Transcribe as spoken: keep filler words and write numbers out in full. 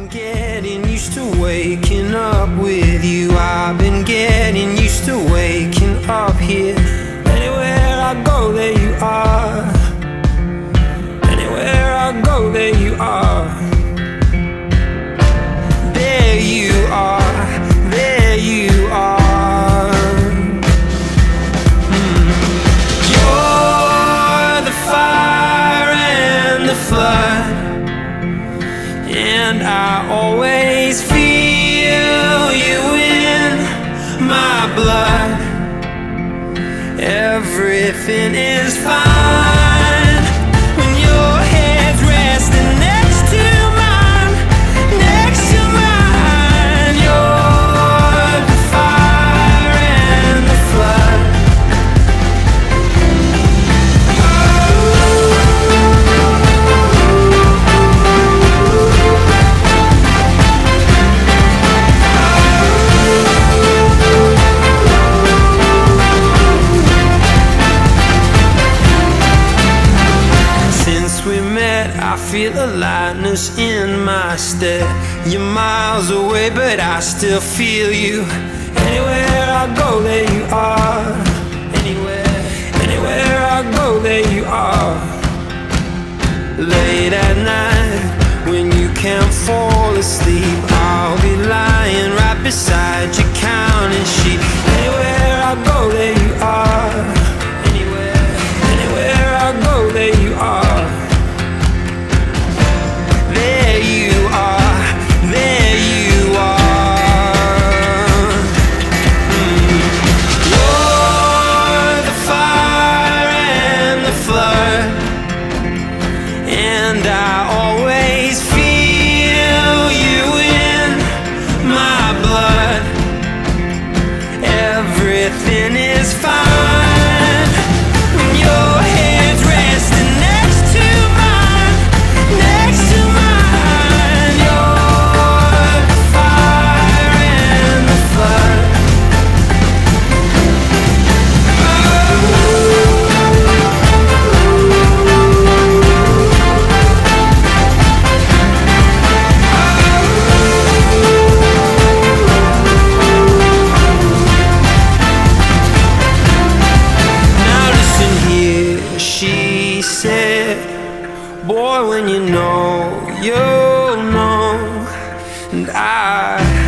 getting used to waking up with you. I've been getting used to waking up here. Anywhere I go, there you are. Anywhere I go, there you are. There you are, there you are. mm. You're the fire and the flood, and I always feel you in my blood. Everything is fine when your head's resting next to mine, next to mine. You're the fire and the flood. I feel the lightness in my step. You're miles away, but I still feel you. Anywhere I go, there you are. Anywhere, anywhere I go, there you are. Late at night, when you can't fall asleep, I'll be lying right beside you, counting sheep. Anywhere I go, there you are. Anywhere, anywhere I go, there you are. There you are, there you are. mm. You're the fire and the flood, and I always feel you in my blood. Everything is fine when your head's resting next to mine, next to mine. She said, boy, when you know, you'll know. And I